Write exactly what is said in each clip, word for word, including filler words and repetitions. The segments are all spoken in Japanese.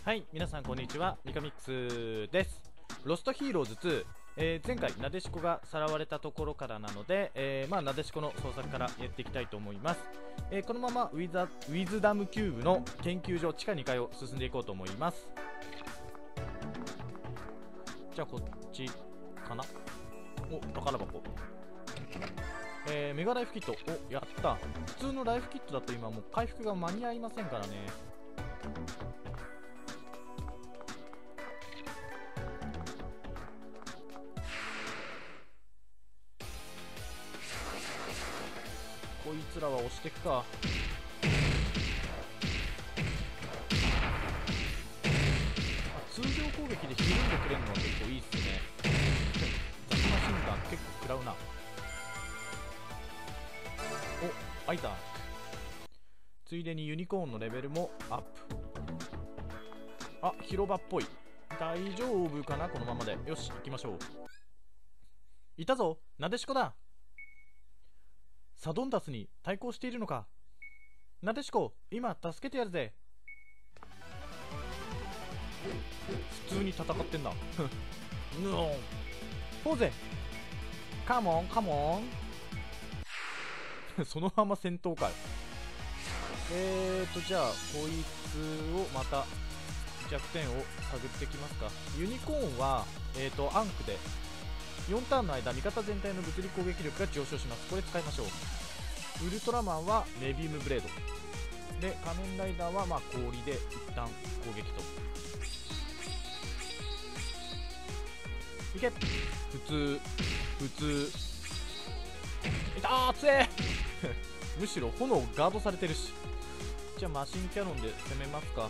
はい、皆さんこんにちは、ミカミックスです。ロストヒーローズツー、えー、前回なでしこがさらわれたところからなので、えー、まあなでしこの捜索からやっていきたいと思います。えー、このままウィザウィズダムキューブの研究所地下にかいを進んでいこうと思います。じゃあこっちかな。お、宝箱。えー、メガライフキット。お、やった。普通のライフキットだと今もう回復が間に合いませんからね。こいつらは押していくか。通常攻撃でひるんでくれるのは結構いいっすね。雑な診断結構食らうな。お、開いた。ついでにユニコーンのレベルもアップ。あ、広場っぽい。大丈夫かなこのままで。よし、行きましょう。いたぞ、なでしこだ。サドンダスに対抗しているのか。なでしこ、今助けてやるぜ。普通に戦ってんな。ヌオンポーゼカモンカモン。そのまま戦闘かよ。えーとじゃあこいつをまた弱点を探ってきますか。ユニコーンはえーとアンクでよんターンの間味方全体の物理攻撃力が上昇します。これ使いましょう。ウルトラマンはメビウムブレードで、仮面ライダーはまあ氷で一旦攻撃と。いけ。普通普通いたー、強え。むしろ炎ガードされてるし。じゃあマシンキャノンで攻めますか。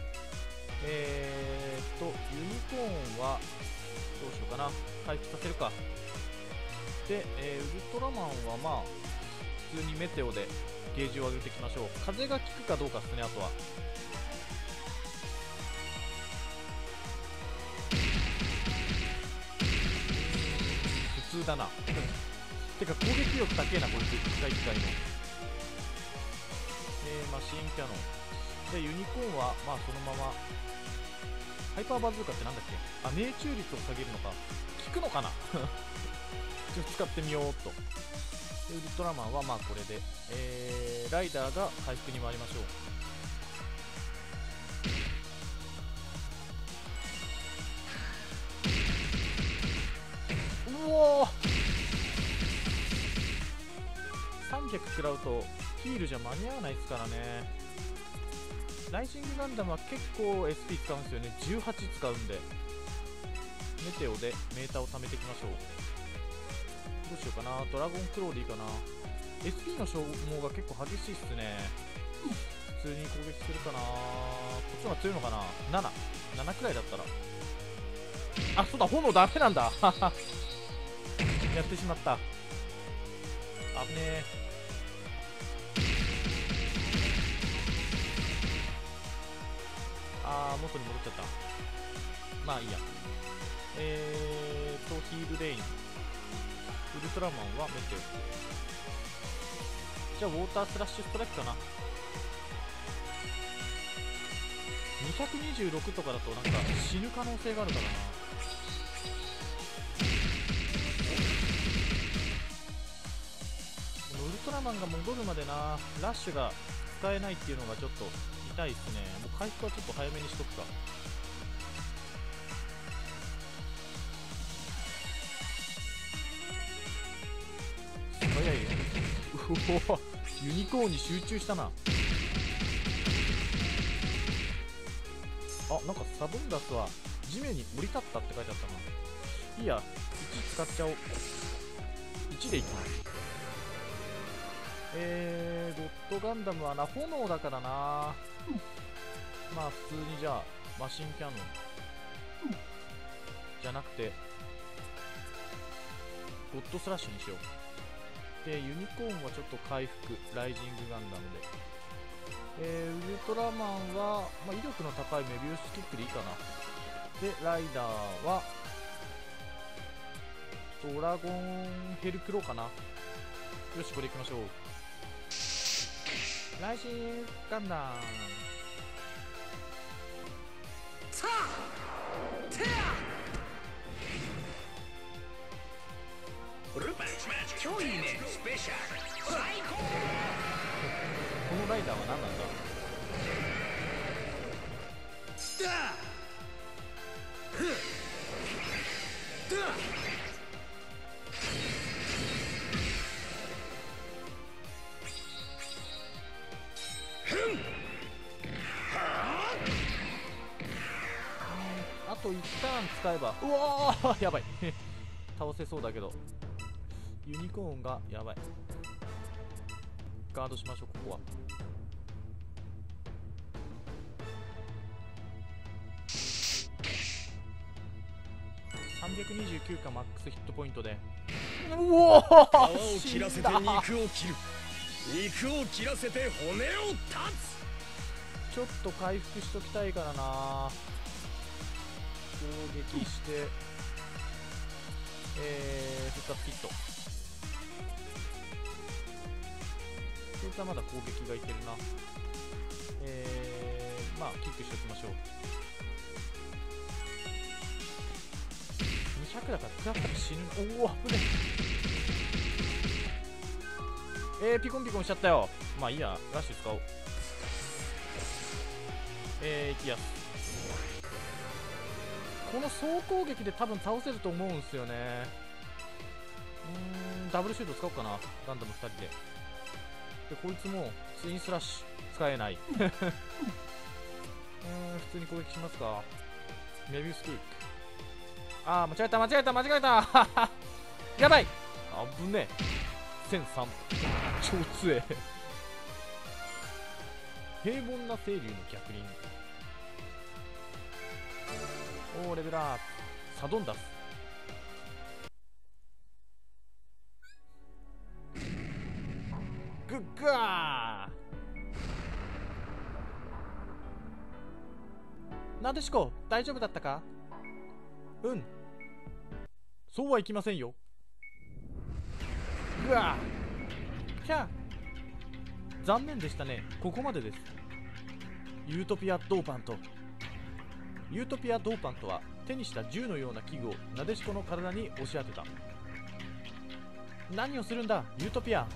えーっとユニコーンはどうしようかな。回復させるか。で、えー、ウルトラマンはまあ普通にメテオでゲージを上げていきましょう。風が効くかどうかですね。あとは普通だな。てか攻撃力高えなこいつ。一回一回のえー、マシンキャノンでユニコーンはまあそのままハイパーバズーカってなんだっけ。あ、命中率を下げるのか。効くのかな。ちょっと使ってみようっと。でウルトラマンはまあこれで、えー、ライダーが回復に回りましょう。うおー、さんびゃく食らうとヒールじゃ間に合わないですからね。ライジングガンダムは結構 エスピー 使うんですよね。じゅうはち使うんでメテオでメーターを貯めていきましょう。どうしようかな。ドラゴンクローでいいかな。 エスピー の消耗が結構激しいっすね。普通に攻撃するかな。こっちの方が強いのかな。なな、ななくらいだったら。あ、そうだ、炎ダメなんだ。やってしまった。危ねえ。あー、元に戻っちゃった。まあいいや。えーとヒールレイン、ウルトラマンはメテオ。じゃあウォータースラッシュストライクかな。にひゃくにじゅうろくとかだとなんか死ぬ可能性があるからな。このウルトラマンが戻るまでな、ラッシュが使えないっていうのがちょっと痛いっすね。もう回復はちょっと早めにしとくか。早いね。うお、ユニコーンに集中したな。あ、なんかサドンダスは地面に降り立ったって書いてあったな。いいや、いち使っちゃおう。いちでいきます。えー、ゴッドガンダムはな、炎だからな。まあ普通にじゃあマシンキャノンじゃなくてゴッドスラッシュにしよう。でユニコーンはちょっと回復、ライジングガンダムで。えー、ウルトラマンは、まあ、威力の高いメビウスキックでいいかな。でライダーはドラゴンヘルクローかな。よし、これいきましょう。ライジングガンダム。 ちょいいねスペシャル最高。 このライダーは何なんだ。 だふっだあといちターン使えば、うわーやばい倒せそうだけど、ユニコーンがやばい。ガードしましょう。ここはさんびゃくにじゅうきゅうかマックスヒットポイントで、うお皮をー切らせて肉を切る、肉を切らせて骨を断つ。 ちょっと回復しときたいからな。攻撃して、えー、復活ヒット。こいつはまだ攻撃がいけるな。えー、まあキックしておきましょう。にひゃくだから食らったら死ぬ。おお危ねえ。えー、ピコンピコンしちゃったよ。まあいいや、ラッシュ使おう。えー、いきやす。この総攻撃で多分倒せると思うんすよね。うーん、ダブルシュート使おうかな、ガンダムふたりで。で、こいつもツインスラッシュ使えない。うーん、普通に攻撃しますか。メビウスキック。あー、間違えた、間違えた、間違えたやばい、あぶねえ。せんさん、超強え。平凡な清流の逆輪。おー、レベルアップ。サドンダス。グッガー。なでしこ、大丈夫だったか。うん、そうはいきませんよ。ぐわー、キャー、残念でしたね。ここまでです。ユートピアドーパント。ユートピアドーパントは手にした銃のような器具をなでしこの体に押し当てた。何をするんだユートピア。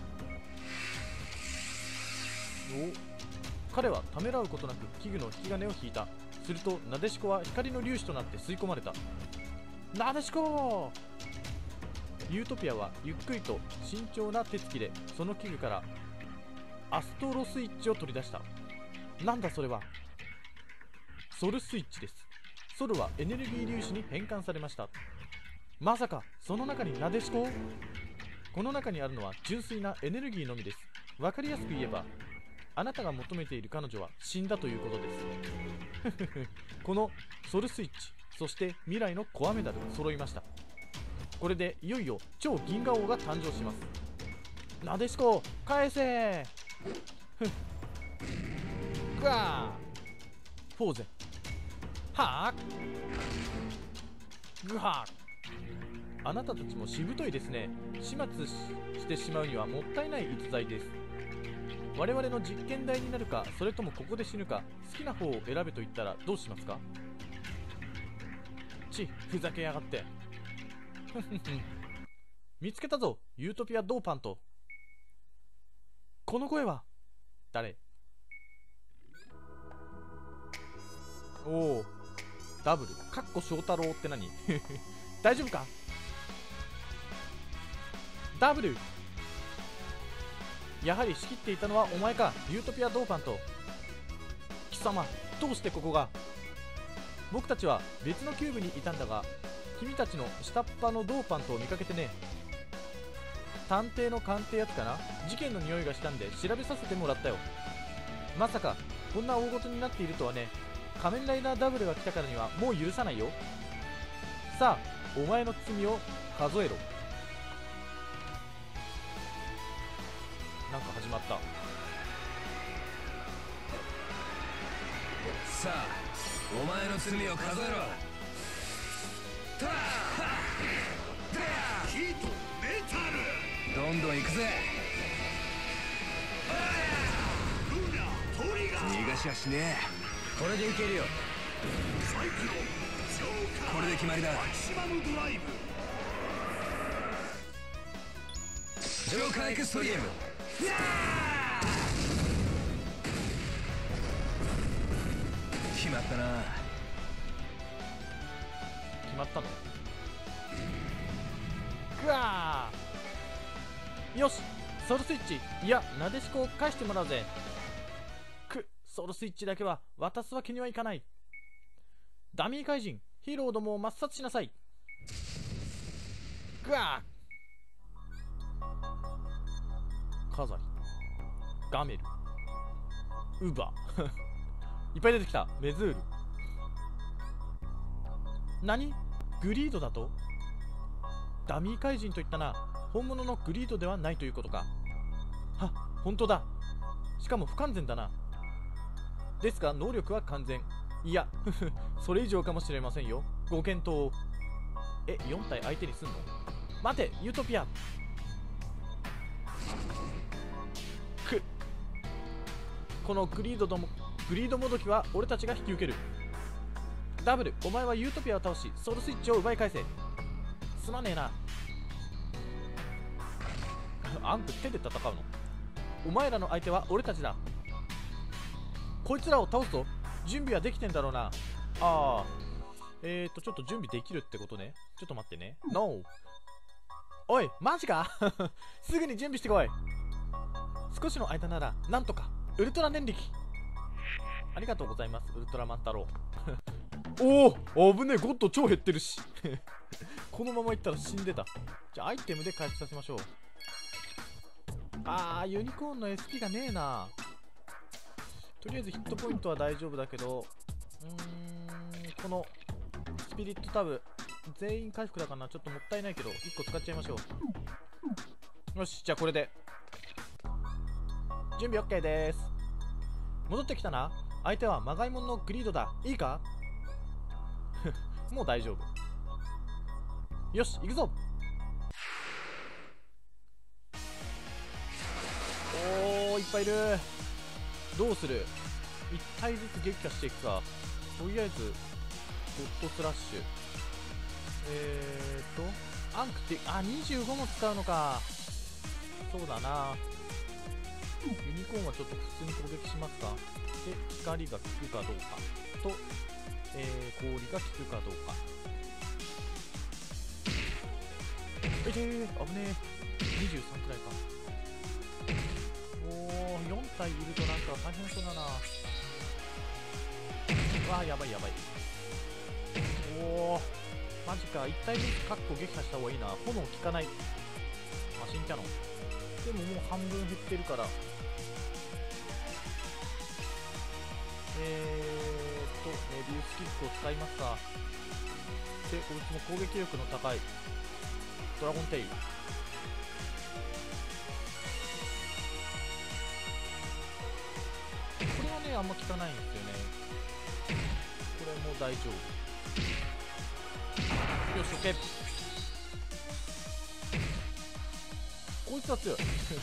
お、彼はためらうことなく器具の引き金を引いた。するとなでしこは光の粒子となって吸い込まれた。なでしこ。ユートピアはゆっくりと慎重な手つきでその器具からアストロスイッチを取り出した。なんだそれは。ソルスイッチです。ソルはエネルギー粒子に変換されました。まさかその中になでしこ。この中にあるのは純粋なエネルギーのみです。わかりやすく言えば、あなたが求めている彼女は死んだということです。このソルスイッチ、そして未来のコアメダルが揃いました。これでいよいよ超銀河王が誕生します。なでしこ返せ。グワー、フォーゼ、はぁ、グハー。あなたたちもしぶといですね。始末 し, してしまうにはもったいない逸材です。我々の実験台になるか、それともここで死ぬか、好きな方を選べと言ったらどうしますか。ち、ふざけやがって。見つけたぞ、ユートピアドーパント。この声は誰。おお、ダブルかっこ翔太郎って何。大丈夫かダブル。やはり仕切っていたのはお前か、ユートピアドーパント。貴様、どうしてここが。僕たちは別のキューブにいたんだが、君たちの下っ端のドーパントを見かけてね。探偵の鑑定やつかな。事件の匂いがしたんで調べさせてもらったよ。まさかこんな大事になっているとはね。仮面ライダーダブルが来たからにはもう許さないよ。さあ、お前の罪を数えろ。なんか始まった。 さあ、お前の罪を数えろ。ターヒートメタル、どんどん行くぜ。逃がしやしねえ。これでいけるよ。これで決まりだ。マキシマムドライブ。 浄化エクストリーム。決まったな。 決まったの。ぐわー、よし、ソウルスイッチ、いやなでしこを返してもらうぜ。くソウルスイッチだけは渡すわけにはいかない。ダミー怪人ヒーローどもを抹殺しなさい。ぐわー、カザリ、ガメル、ウバいっぱい出てきた。メズール、何、グリードだと。ダミー怪人といったな。本物のグリードではないということか。は、本当だ。しかも不完全だな。ですが能力は完全。いやそれ以上かもしれませんよ。ご検討を。え、よん体相手にすんの。待て、ユートピア。くこのグリードども、グリードもどきは俺たちが引き受ける。ダブル、お前はユートピアを倒しソウルスイッチを奪い返せ。すまねえな。アンク手で戦うの。お前らの相手は俺たちだ。こいつらを倒すぞ。準備はできてんだろうな。ああ、えーとちょっと準備できるってことね。ちょっと待ってね。 ノー。 おいマジかすぐに準備してこい。少しの間ならなんとか。ウルトラ念力。ありがとうございます、ウルトラマン太郎おお、危ねえ、ゴッド超減ってるしこのままいったら死んでた。じゃあアイテムで回復させましょう。あー、ユニコーンの エスピー がねえな。とりあえずヒットポイントは大丈夫だけど、うーん、このスピリットタブ全員回復だからな。ちょっともったいないけどいっこ使っちゃいましょう。よし、じゃあこれで準備 OK です。戻ってきたな。相手はまがいもんのグリードだ。いいかもう大丈夫。よし、行くぞ。おー、いっぱいいる。どうする。いったいずつ撃破していくか。とりあえずゴッドスラッシュ。えーとアンクって、あ、にじゅうごも使うのか。そうだな。ユニコーンはちょっと普通に攻撃しますか。で、光が効くかどうかと、えー、氷が効くかどうか。えいてー、危ねえ。にじゅうさんくらいか。おー、よん体いるとなんか大変そうだな。わー、やばいやばい。おー、マジか。いち体ずつカッコ撃破した方がいいな。炎効かない。マシンキャノン。でももう半分減ってるから、えーっとメビウスキックを使いますか。で、こいつも攻撃力の高いドラゴンテイル。これはねあんま効かないんですよね。これも大丈夫。よし、 OK。 こいつは強い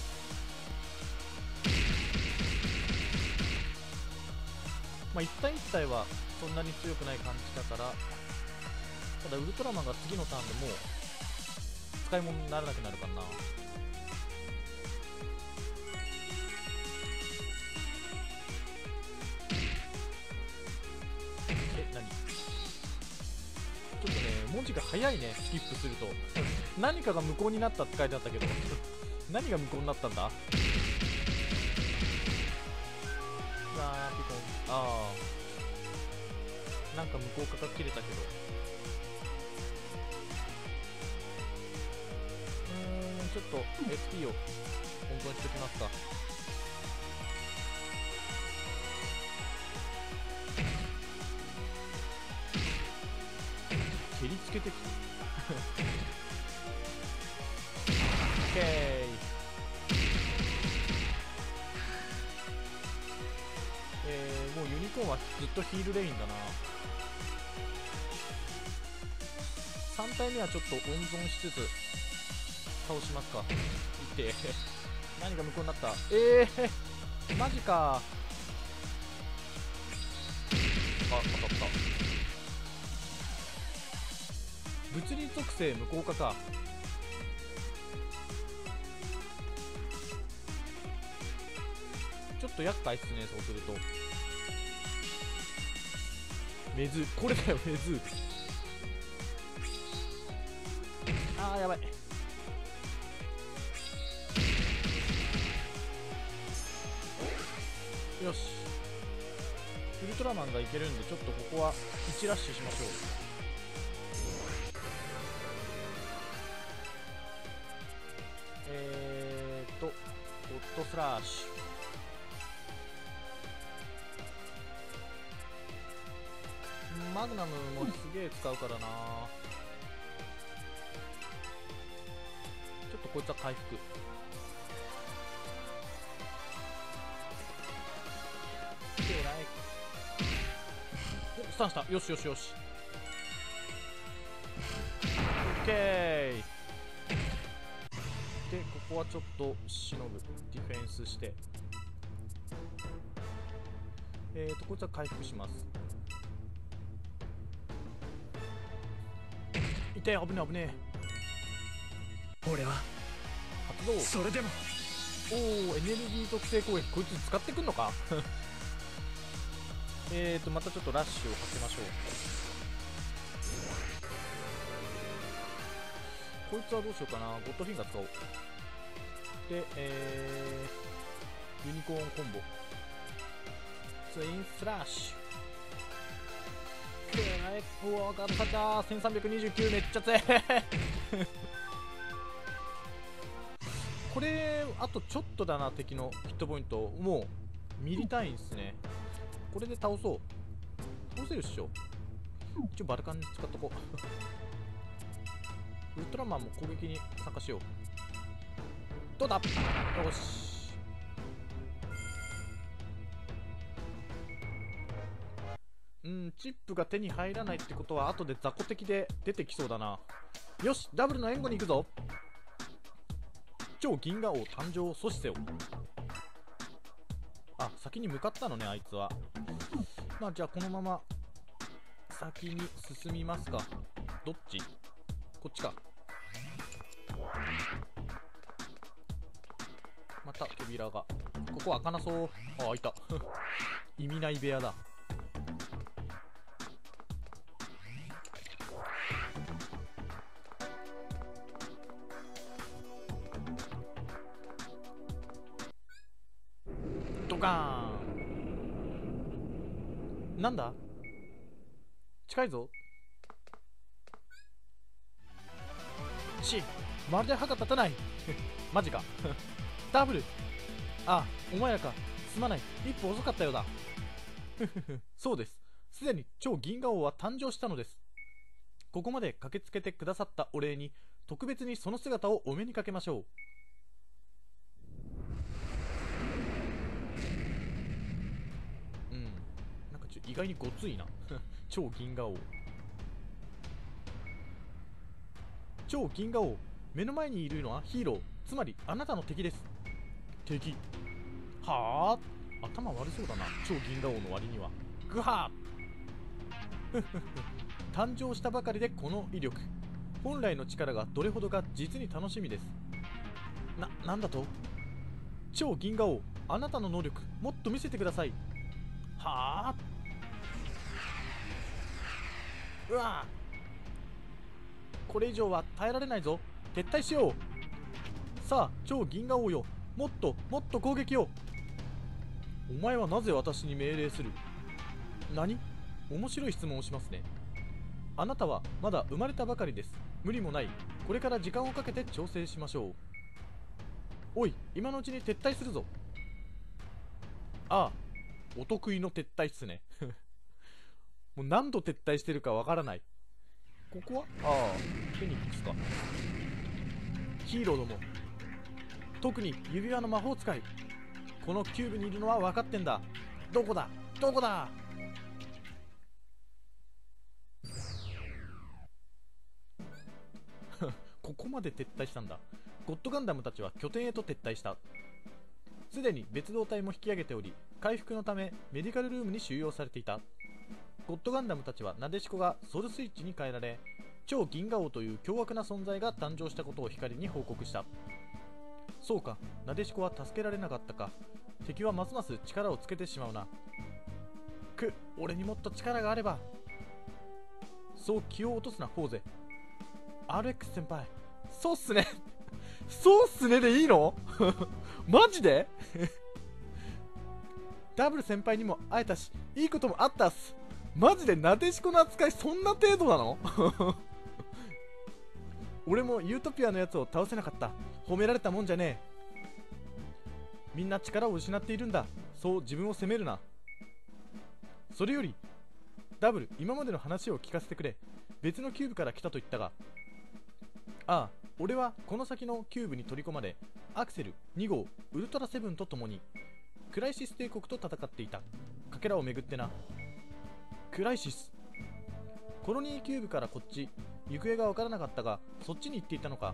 まあ一体一体はそんなに強くない感じだから、ただウルトラマンが次のターンでもう使い物にならなくなるかな。え、何、ちょっとね文字が早いね、スキップすると何かが無効になったって書いてあったけど何が無効になったんだ。うわー、ピコン。ああ、なんか無効化が切れたけど、うーん、ちょっと エスピー を温存しておきますか。蹴りつけてきてオッケー。えー、もうユニコーンはずっとヒールレインだな。さん体目はちょっと温存しつつ倒しますか。いって何が無効になった。えー、マジか。あ、当たった。物理属性無効化か。 ちょっと厄介っすね。そうするとメズ、これだよメズ。あーやばい。よし、ウルトラマンがいけるんで、ちょっとここはいちラッシュしましょう。えーっとゴッドスラッシュ、マグナムもすげえ使うからな。ちょっとこいつは回復。お、スタンした。よしよしよし。オッケー。でここはちょっとしのぐ。ディフェンスして、えーとこいつは回復します。痛い、危ねえ危ねえ。俺は発動。 それでもおお、エネルギー特性攻撃、こいつ使ってくんのかえーとまたちょっとラッシュをかけましょう。こいつはどうしようかな。ゴッドフィンガー使おう。で、えー、ユニコーンコンボ、ツインスラッシュ。うわー、ガードされた。せんさんびゃくにじゅうきゅう、めっちゃ強いこれあとちょっとだな。敵のヒットポイントもうミリ単位ですね。これで倒そう。倒せるっしょ。一応バルカンに使っとこうウルトラマンも攻撃に参加しよう。どうだ。よし。うん、チップが手に入らないってことは後で雑魚的で出てきそうだな。よし、ダブルの援護に行くぞ。超銀河王誕生を阻止せよ。あ、先に向かったのね、あいつは。まあじゃあこのまま先に進みますか。どっち？こっちか。また扉が。ここ開かなそう。あ、開いた意味ない部屋だ。ドカーン。なんだ？近いぞ。ち、まるで歯が立たないマジかダブル。あ、お前らか。すまない、一歩遅かったようだそうです、すでに超銀河王は誕生したのです。ここまで駆けつけてくださったお礼に特別にその姿をお目にかけましょう。うん、なんかちょ意外にごついな超銀河王。超銀河王、目の前にいるのはヒーロー、つまりあなたの敵です。敵はあ、頭悪そうだな、超銀河王の割には。グハー誕生したばかりでこの威力、本来の力がどれほどか実に楽しみです。な、なんだと。超銀河王、あなたの能力もっと見せてください。はあ、うわ、これ以上は耐えられないぞ。撤退しよう。さあ超銀河王よ、もっともっと攻撃を。お前はなぜ私に命令する。何？面白い質問をしますね。あなたはまだ生まれたばかりです。無理もない。これから時間をかけて調整しましょう。おい、今のうちに撤退するぞ。ああ、お得意の撤退っすねもう何度撤退してるかわからない。ここはああ、フェニックスか。ヒーローども、特に指輪の魔法使い、このキューブにいるのは分かってんだ。どこだどこだここまで撤退したんだ。ゴッドガンダムたちは拠点へと撤退した。すでに別動隊も引き上げており、回復のためメディカルルームに収容されていた。ゴッドガンダムたちはナデシコがソルスイッチに変えられ、超銀河王という凶悪な存在が誕生したことを光に報告した。そうか、ナデシコは助けられなかったか。 敵はますます力をつけてしまうな。く、俺にもっと力があれば。そう気を落とすな、フォーゼ。 アールエックス 先輩、そうっすねそうっすねでいいのマジでダブル先輩にも会えたし、いいこともあったっす。マジでなでしこの扱いそんな程度なの俺もユートピアのやつを倒せなかった。褒められたもんじゃねえ。みんな力を失っているんだ。そう自分を責めるな。それよりダブル、今までの話を聞かせてくれ。別のキューブから来たと言ったが。ああ、俺はこの先のキューブに取り込まれ、アクセルに号ウルトラセブンと共にクライシス帝国と戦っていた。かけらをめぐってな。クライシス、コロニーキューブからこっち行方が分からなかったが、そっちに行っていたのか。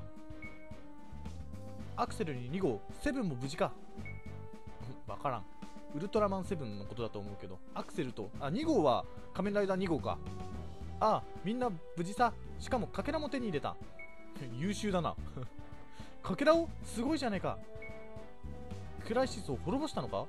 アクセルにに号、セブンも無事か。分からん。ウルトラマンセブンのことだと思うけど、アクセルと、あ、に号は仮面ライダーに号か。ああ、みんな無事さ。しかもかけらも手に入れた。優秀だなかけらを、すごいじゃねえか。クライシスを滅ぼしたのか。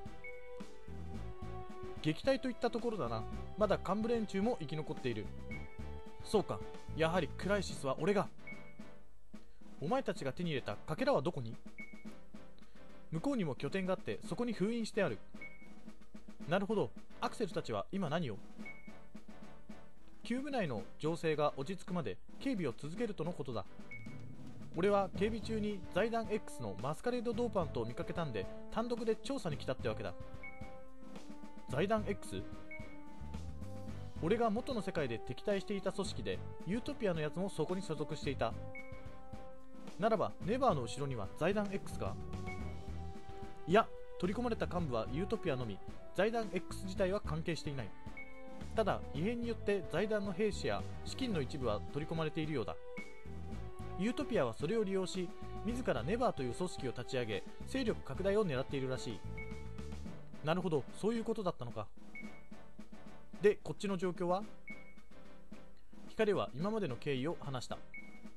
撃退といったところだな。まだ幹部連中も生き残っている。そうか、やはりクライシスは俺が。お前たちが手に入れたかけらはどこに。向こうにも拠点があって、そこに封印してある。なるほど。アクセルたちは今何を。キューブ内の情勢が落ち着くまで警備を続けるとのことだ。俺は警備中に財団 X のマスカレードドーパントを見かけたんで、単独で調査に来たってわけだ。財団 X？ 俺が元の世界で敵対していた組織で、ユートピアのやつもそこに所属していた。ならばネバーの後ろには財団 X が。いや、取り込まれた幹部はユートピアのみ、財団 X 自体は関係していない。ただ異変によって財団の兵士や資金の一部は取り込まれているようだ。ユートピアはそれを利用し、自らネバーという組織を立ち上げ、勢力拡大を狙っているらしい。なるほど、そういうことだったのか。で、こっちの状況は。光は今までの経緯を話した。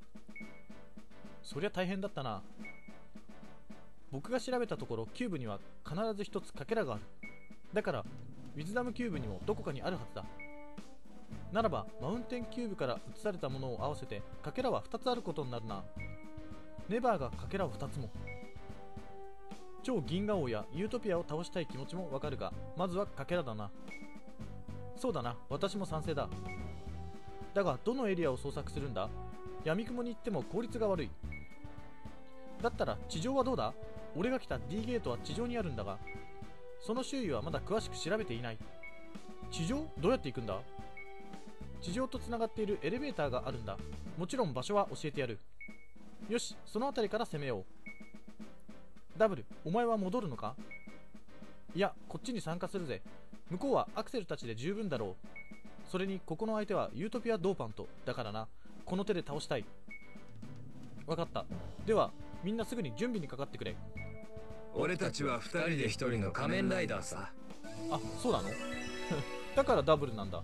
そりゃ大変だったな。僕が調べたところ、キューブには必ず一つかけらがある。だからウィズダムキューブにもどこかにあるはずだ。ならばマウンテンキューブから移されたものを合わせてかけらはふたつあることになるな。ネバーがかけらをふたつも。超銀河王やユートピアを倒したい気持ちもわかるが、まずはかけらだな。そうだな、私も賛成だ。だがどのエリアを捜索するんだ。闇雲に行っても効率が悪い。だったら地上はどうだ。俺が来た D ゲートは地上にあるんだが、その周囲はまだ詳しく調べていない。地上？どうやって行くんだ。地上とつながっているエレベーターがあるんだ。もちろん場所は教えてやる。よし、その辺りから攻めよう。ダブル、お前は戻るのか。いや、こっちに参加するぜ。向こうはアクセルたちで十分だろう。それにここの相手はユートピアドーパントだからな。この手で倒したい。わかった。ではみんなすぐに準備にかかってくれ。 俺たちはふたりでひとりの仮面ライダーさ。 あ、そうなのだからダブルなんだ。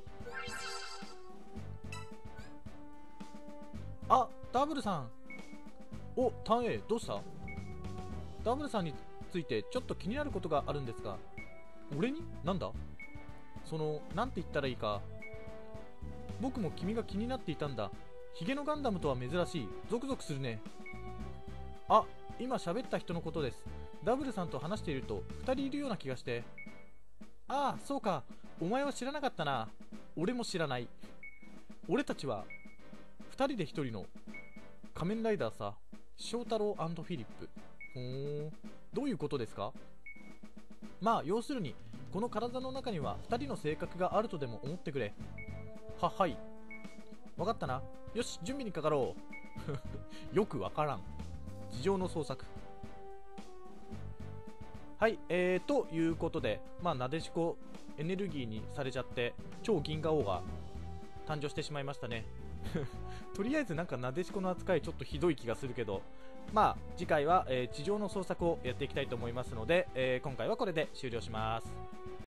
あ、ダブルさん。お、ターン A どうした。ダブルさんについてちょっと気になることがあるんですが。俺に？なんだ。その、なんて言ったらいいか。僕も君が気になっていたんだ。ヒゲのガンダムとは珍しい。ゾクゾクするね。あ、今喋った人のことです。ダブルさんと話しているとふたりいるような気がして。ああ、そうか。お前は知らなかったな。俺も知らない。俺たちはふたりでひとりの仮面ライダーさ。翔太郎&フィリップ。ほーん、どういうことですか。まあ要するにこの体の中にはふたりの性格があるとでも思ってくれ。は、はい。わかったな。よし、準備にかかろう。よくわからん。地上の捜索。はい、えー、ということで、まあ、なでしこエネルギーにされちゃって、超銀河王が誕生してしまいましたね。とりあえずなんかなでしこの扱いちょっとひどい気がするけど、まあ、次回は、えー、地上の捜索をやっていきたいと思いますので、えー、今回はこれで終了します。